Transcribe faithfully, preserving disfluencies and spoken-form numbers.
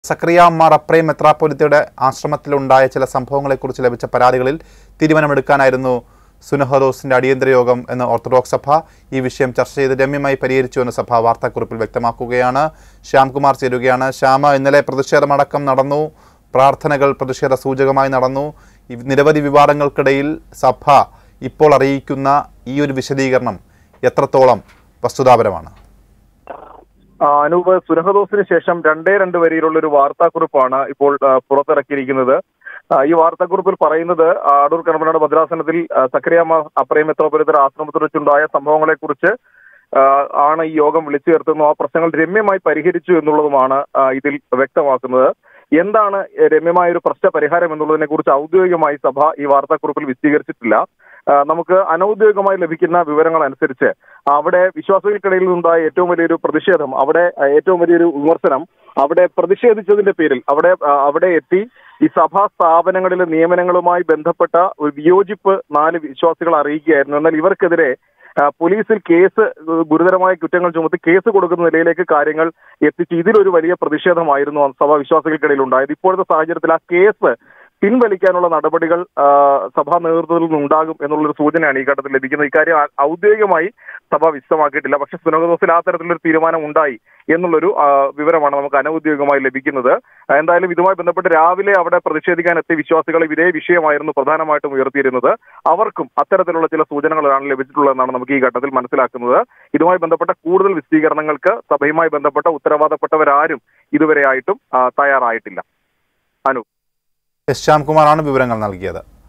സക്കറിയ മാർ അപ്രേം മെത്രാപ്പോലിത്തയുടെ ആശ്രമത്തിലുണ്ടായ ചില സംഭവങ്ങളെക്കുറിച്ച് ലഭിച്ച പരാതികളിൽ തീരുമാനമെടുക്കാനായിരുന്നു സുനഹദോസിന്റെ അടിയന്തര യോഗം എന്ന് ഓർത്തഡോക്സ് സഭ ഈ വിഷയം ചർച്ച ചെയ്ത് രമ്യമായി പരിഹരിച്ചുവെന്ന് സഭ വാർത്താക്കുറിപ്പിൽ വ്യക്തമാക്കുകയാണ്. ശ്യാംകുമാർ ചേരുകയാണ്. ശ്യാമ, ഇന്നലെ പ്രതിഷേധമടക്കം നടന്നു, പ്രാർത്ഥനകൾ പ്രതിഷേധ സൂചകമായി നടന്നു. നിരവധി വിവാദങ്ങൾക്കിടയിൽ സഭ ഇപ്പോൾ അറിയിക്കുന്ന ഈ ഒരു വിശദീകരണം എത്രത്തോളം വസ്തുതാപരമാണ്? അനൂപ്, സുനഹദോസിന് ശേഷം രണ്ടേ രണ്ട് വരിയിലുള്ള ഒരു വാർത്താക്കുറിപ്പാണ് ഇപ്പോൾ പുറത്തിറക്കിയിരിക്കുന്നത്. ഈ വാർത്താക്കുറിപ്പിൽ പറയുന്നത് അടൂർ കടമ്പനാട് ഭദ്രാസനത്തിൽ സക്കറിയ മാർ അപ്രേം മെത്രാപ്പോലിത്തയുടെ ആശ്രമത്തിൽ വെച്ചുണ്ടായ സംഭവങ്ങളെ കുറിച്ച് ആണ് ഈ യോഗം വിളിച്ചു ചേർത്തുന്നു. ആ പ്രശ്നങ്ങൾ രമ്യമായി പരിഹരിച്ചു എന്നുള്ളതുമാണ് ഇതിൽ വ്യക്തമാക്കുന്നത്. എന്താണ് രമ്യമായ ഒരു പ്രശ്ന പരിഹാരം എന്നുള്ളതിനെ കുറിച്ച് ഔദ്യോഗികമായി സഭ ഈ വാർത്താക്കുറിപ്പിൽ വിശദീകരിച്ചിട്ടില്ല. നമുക്ക് അനൌദ്യോഗികമായി ലഭിക്കുന്ന വിവരങ്ങൾ അനുസരിച്ച് അവിടെ വിശ്വാസികൾക്കിടയിൽ നിന്നുണ്ടായ ഏറ്റവും വലിയൊരു പ്രതിഷേധം, അവിടെ ഏറ്റവും വലിയൊരു വിമർശനം, അവിടെ പ്രതിഷേധിച്ചതിന്റെ പേരിൽ അവിടെ അവിടെ എത്തി ഈ സഭാ സ്ഥാപനങ്ങളിലെ നിയമനങ്ങളുമായി ബന്ധപ്പെട്ട ഒരു വിയോജിപ്പ് നാല് വിശ്വാസികൾ അറിയിക്കുകയായിരുന്നു. എന്നാൽ ഇവർക്കെതിരെ പോലീസിൽ കേസ്, ഗുരുതരമായ കുറ്റങ്ങൾ ചുമത്തി കേസ് കൊടുക്കുന്ന നിലയിലേക്ക് കാര്യങ്ങൾ എത്തിച്ച് ഇതിലൊരു വലിയ പ്രതിഷേധമായിരുന്നു സഭാ വിശ്വാസികൾക്കിടയിൽ ഉണ്ടായത്. ഇപ്പോഴത്തെ സാഹചര്യത്തിൽ ആ കേസ് പിൻവലിക്കാനുള്ള നടപടികൾ സഭാ നേതൃത്വത്തിൽ നിന്നുണ്ടാകും എന്നുള്ളൊരു സൂചനയാണ് ഈ ഘട്ടത്തിൽ ലഭിക്കുന്നത്. ഇക്കാര്യം ഔദ്യോഗികമായി സഭ വിശദമാക്കിയിട്ടില്ല. പക്ഷെ സുനഹദോസിൽ ആ തരത്തിലൊരു തീരുമാനം ഉണ്ടായി എന്നുള്ളൊരു വിവരമാണ് നമുക്ക് അനൌദ്യോഗികമായി ലഭിക്കുന്നത്. എന്തായാലും ഇതുമായി ബന്ധപ്പെട്ട് രാവിലെ അവിടെ പ്രതിഷേധിക്കാൻ എത്തിയ വിശ്വാസികൾ ഇതേ വിഷയമായിരുന്നു പ്രധാനമായിട്ടും ഉയർത്തിയിരുന്നത്. അവർക്കും അത്തരത്തിലുള്ള ചില സൂചനകളാണ് ലഭിച്ചിട്ടുള്ളതെന്നാണ് നമുക്ക് ഈ ഘട്ടത്തിൽ മനസ്സിലാക്കുന്നത്. ഇതുമായി ബന്ധപ്പെട്ട കൂടുതൽ വിശദീകരണങ്ങൾക്ക് സഭയുമായി ബന്ധപ്പെട്ട ഉത്തരവാദപ്പെട്ടവരാരും ഇതുവരെയായിട്ടും തയ്യാറായിട്ടില്ല. അനു എസ് ശ്യാംകുമാറാണ് വിവരങ്ങൾ നൽകിയത്.